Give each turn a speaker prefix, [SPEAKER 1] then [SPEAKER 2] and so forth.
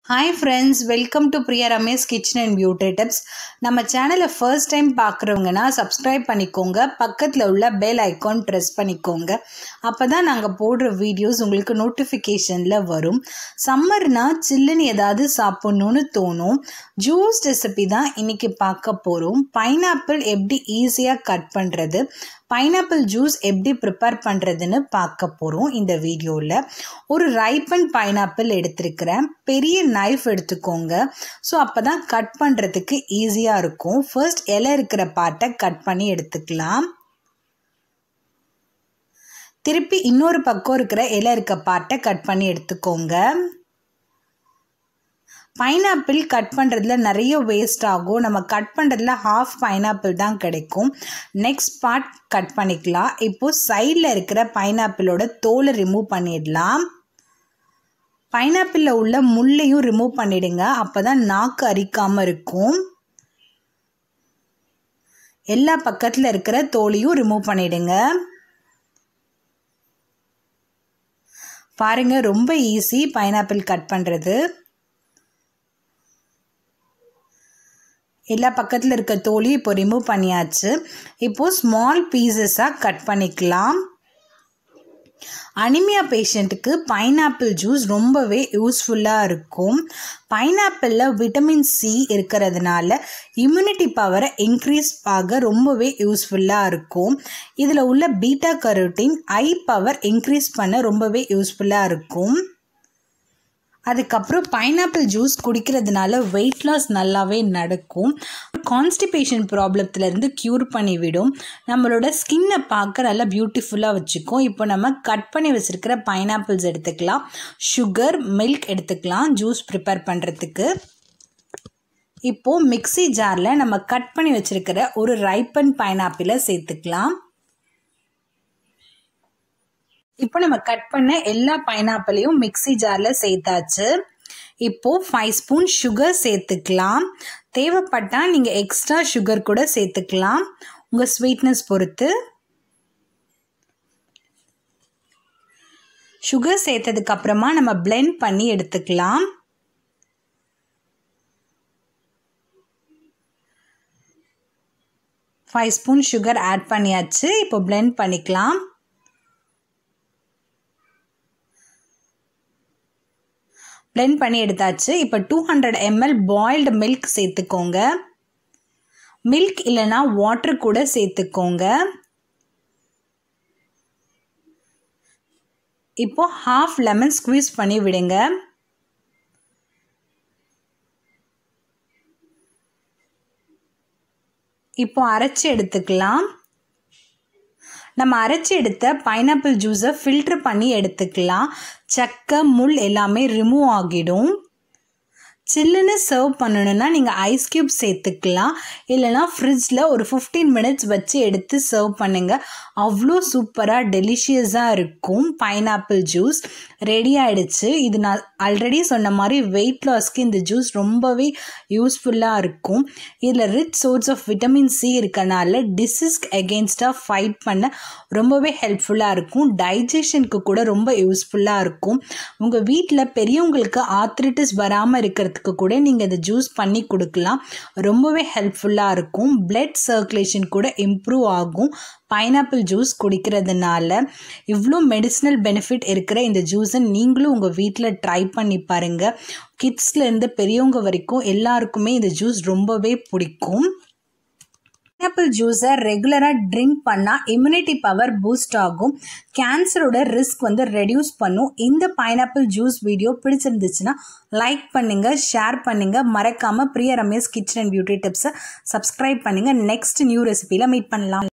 [SPEAKER 1] Hi friends, welcome to Priya Ramesh Kitchen and Beauty Tips. நம்ம சேனலை first time பார்க்குறவங்கன்னா subscribe பண்ணிக்கோங்க, பக்கத்தில் உள்ள bell icon press பண்ணிக்கோங்க. அப்போ தான் நாங்கள் போடுற வீடியோஸ் உங்களுக்கு நோட்டிஃபிகேஷனில் வரும். சம்மர்னா சில்லுன்னு ஏதாவது சாப்பிட்ணுன்னு தோணும். ஜூஸ் ரெசிபி தான் இன்றைக்கி பார்க்க போகிறோம். பைனாப்பிள் எப்படி ஈஸியாக கட் பண்ணுறது, பைனாப்பிள் ஜூஸ் எப்படி ப்ரிப்பேர் பண்ணுறதுன்னு பார்க்க போகிறோம் இந்த வீடியோவில். ஒரு ரைப்பன் பைனாப்பிள் எடுத்துருக்கிறேன். பெரிய நைஃப் எடுத்துக்கோங்க. ஸோ அப்போ தான் கட் பண்ணுறதுக்கு ஈஸியாக இருக்கும். ஃபர்ஸ்ட் இலை இருக்கிற பார்ட்டை கட் பண்ணி எடுத்துக்கலாம். திருப்பி இன்னொரு பக்கம் இருக்கிற இலை இருக்க பார்ட்டை கட் பண்ணி எடுத்துக்கோங்க. பைனாப்பிள் கட் பண்ணுறதுல நிறைய வேஸ்ட் ஆகும். நம்ம கட் பண்ணுறதுல ஹாஃப் பைனாப்பிள் தான் கிடைக்கும். நெக்ஸ்ட் பார்ட் கட் பண்ணிக்கலாம். இப்போது சைடில் இருக்கிற பைனாப்பிளோட தோலை ரிமூவ் பண்ணிடலாம். பைனாப்பிளில் உள்ள முள்ளையும் ரிமூவ் பண்ணிடுங்க. அப்போ தான் நாக்கு அரிக்காமல் இருக்கும். எல்லா பக்கத்தில் இருக்கிற தோலையும் ரிமூவ் பண்ணிடுங்க. பாருங்கள், ரொம்ப ஈஸி பைனாப்பிள் கட் பண்ணுறது. எல்லா பக்கத்தில் இருக்க தோலி இப்போ ரிமூவ் பண்ணியாச்சு. இப்போது ஸ்மால் பீசஸாக கட் பண்ணிக்கலாம். அனிமியா பேஷண்ட்டுக்கு பைனாப்பிள் ஜூஸ் ரொம்பவே யூஸ்ஃபுல்லாக இருக்கும். பைனாப்பிளில் விட்டமின் சி இருக்கிறதுனால இம்யூனிட்டி பவரை இன்க்ரீஸ் ஆக ரொம்பவே யூஸ்ஃபுல்லாக இருக்கும். இதில் உள்ள பீட்டா கரோட்டின் ஐ பவர் இன்க்ரீஸ் பண்ண ரொம்பவே யூஸ்ஃபுல்லாக இருக்கும். அதுக்கப்புறம் பைனாப்பிள் ஜூஸ் குடிக்கிறதுனால வெயிட் லாஸ் நல்லாவே நடக்கும். கான்ஸ்டிபேஷன் ப்ராப்ளத்துலேருந்து க்யூர் பண்ணிவிடும். நம்மளோட ஸ்கின்னை பார்க்க நல்லா பியூட்டிஃபுல்லாக வச்சுக்கும். இப்போ நம்ம கட் பண்ணி வச்சுருக்கிற பைனாப்பிள்ஸ் எடுத்துக்கலாம். சுகர், மில்க் எடுத்துக்கலாம் ஜூஸ் ப்ரிப்பேர் பண்ணுறதுக்கு. இப்போது மிக்ஸி ஜாரில் நம்ம கட் பண்ணி வச்சுருக்கிற ஒரு ரைப்பன் பைனாப்பிளை சேர்த்துக்கலாம். இப்போ நம்ம கட் பண்ண எல்லா பைனாப்பிளையும் மிக்ஸி ஜாரில் சேர்த்தாச்சு. இப்போது 5 ஸ்பூன் சுகர் சேர்த்துக்கலாம். தேவைப்பட்டால் நீங்கள் எக்ஸ்ட்ரா சுகர் கூட சேர்த்துக்கலாம், உங்கள் ஸ்வீட்னஸ் பொறுத்து. சுகர் சேர்த்ததுக்கப்புறமா நம்ம பிளெண்ட் பண்ணி எடுத்துக்கலாம். ஃபைவ் ஸ்பூன் சுகர் ஆட் பண்ணியாச்சு. இப்போ பிளெண்ட் பண்ணிக்கலாம். பிளெண்ட் பண்ணி எடுத்தாச்சு. இப்போ 200 ml பாயில்டு மில்க் சேர்த்துக்கோங்க. மில்க் இல்லைன்னா வாட்டர் கூட சேர்த்துக்கோங்க. இப்போ ஹாஃப் லெமன் ஸ்க்வீஸ் பண்ணி விடுங்க. இப்போ அரைச்சி எடுத்துக்கலாம். நம்ம அரைச்சி எடுத்த பைனாப்பிள் ஜூஸை ஃபில்ட்ரு பண்ணி எடுத்துக்கலாம். சக்கை, முள் எல்லாமே ரிமூவ் ஆகிடும். சில்லுன்னு சர்வ் பண்ணணுன்னா நீங்கள் ஐஸ் க்யூப் சேர்த்துக்கலாம். இல்லைனா ஃப்ரிட்ஜில் ஒரு 15 மினிட்ஸ் வச்சு எடுத்து சர்வ் பண்ணுங்கள். அவ்வளோ சூப்பராக டெலிஷியஸாக இருக்கும். பைனாப்பிள் ஜூஸ் ரெடி ஆகிடுச்சு. இது நான் ஆல்ரெடி சொன்ன மாதிரி வெயிட் லாஸ்க்கு இந்த ஜூஸ் ரொம்பவே யூஸ்ஃபுல்லாக இருக்கும். இதில் rich source of vitamin C இருக்கனால டிசீஸ்க்கு எகெயின்ஸ்டாக ஃபைட் பண்ண ரொம்பவே ஹெல்ப்ஃபுல்லாக இருக்கும். டைஜஷனுக்கு கூட ரொம்ப யூஸ்ஃபுல்லாக இருக்கும். உங்கள் வீட்டில் பெரியவங்களுக்கு ஆர்த்ரைட்டிஸ் வராமல் இருக்கிறது கூட நீங்கள் இதை ஜூஸ் பண்ணி கொடுக்கலாம். ரொம்பவே ஹெல்ப்ஃபுல்லாக இருக்கும். பிளட் சர்க்குலேஷன் கூட இம்ப்ரூவ் ஆகும் பைனாப்பிள் ஜூஸ் குடிக்கிறதுனால. இவ்வளோ மெடிசினல் பெனிஃபிட் இருக்கிற இந்த ஜூஸை நீங்களும் உங்கள் வீட்டில் ட்ரை பண்ணி பாருங்கள். கிட்ஸ்லேருந்து பெரியவங்க வரைக்கும் எல்லாருக்குமே இந்த ஜூஸ் ரொம்பவே பிடிக்கும். பைனாப்பிள் ஜூஸை ரெகுலராக ட்ரிங்க் பண்ணால் இம்யூனிட்டி பவர் பூஸ்ட் ஆகும். கேன்சரோட ரிஸ்க் ரெடியூஸ் பண்ணும். இந்த பைனாப்பிள் ஜூஸ் வீடியோ பிடிச்சிருந்துச்சுன்னா லைக் பண்ணுங்கள், ஷேர் பண்ணுங்கள். மறக்காமல் Priya Ramesh kitchen and beauty டிப்ஸை சப்ஸ்கிரைப் பண்ணுங்கள். நெக்ஸ்ட் நியூ ரெசிபியில் மீட் பண்ணலாம்.